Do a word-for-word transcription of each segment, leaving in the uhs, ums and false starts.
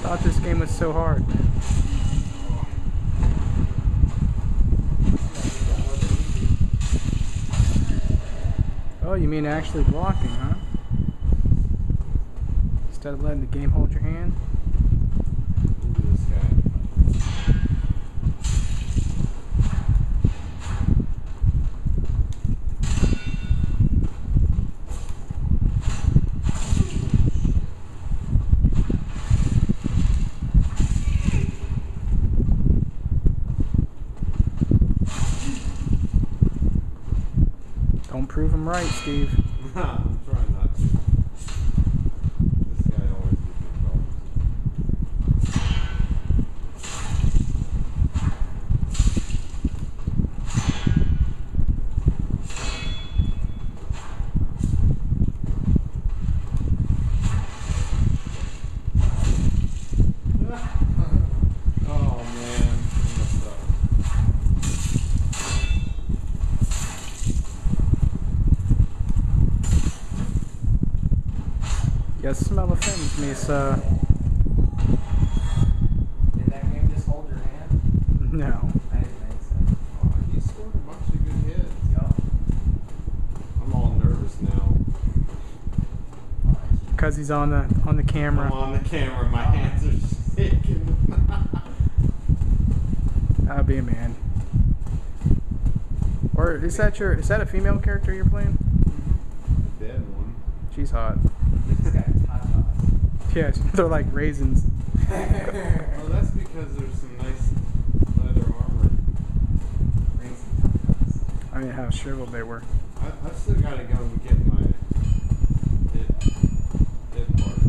thought this game was so hard. Oh, you mean actually blocking, huh? Instead of letting the game hold your hand? Look at this guy. Don't prove him right, Steve. I'm trying not to. This guy always gives me problems. Oh man, I messed up. You smell the things, Misa. Did that game just hold your hand? No. I didn't think so. Oh, he scored a bunch of good hits. Yup. I'm all nervous now. Because he's on the on the camera. I'm on the camera. My hands are shaking. That'll be a man. Or is that your is that a female character you're playing? The dead one. She's hot. This guy tatas. Yeah, they're like raisins. Well, that's because there's some nice leather armor. Raisin tatas. I mean, how shriveled they were. I, I've still got to go and get my hit, hit part.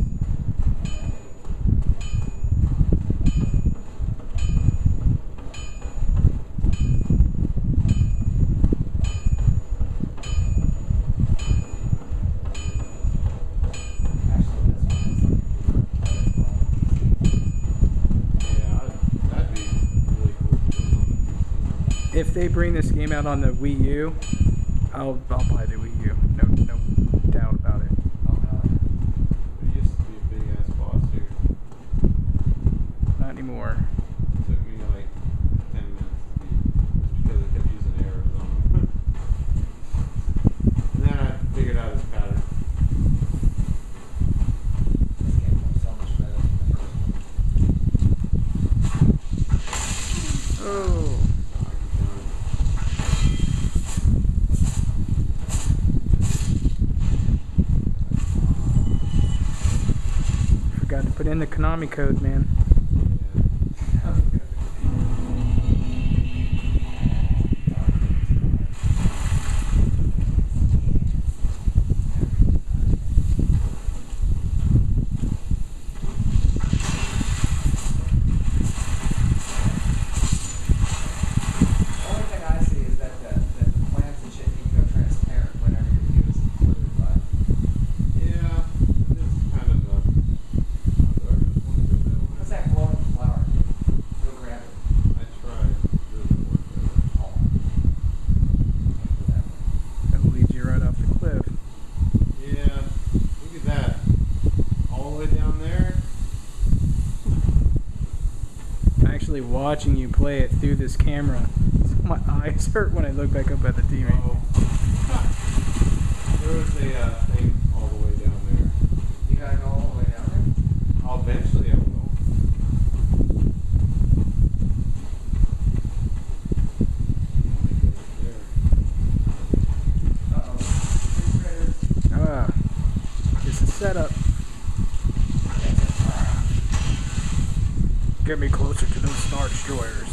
If they bring this game out on the Wii U, I'll I'll buy the Wii U. No no doubt about it. Oh no. There used to be a big ass boss here. Not anymore. It took me like ten minutes to beat, just because I kept using arrows on him. And then I figured out his pattern. This game was so much better than the first one. Oh. Forgot to put in the Konami code, man. Watching you play it through this camera, my eyes hurt when I look back up at the T V. Oh. There was a uh, thing all the way down there. You gotta go all the way down there? I'll eventually I will. Uh-oh. Ah, it's a setup. Get me closer to those Star Destroyers.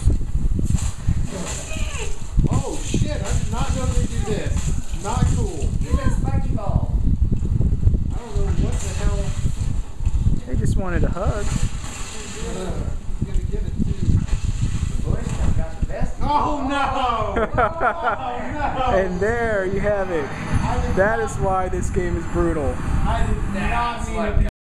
Oh shit, I did not know they do this. Not cool. Give it a spiky ball. I don't know what the hell. They just wanted a hug. Uh, I'm gonna give it to. The boys have got the best. Oh no! Oh no! And there you have it. That is why this game is brutal. I did not mean to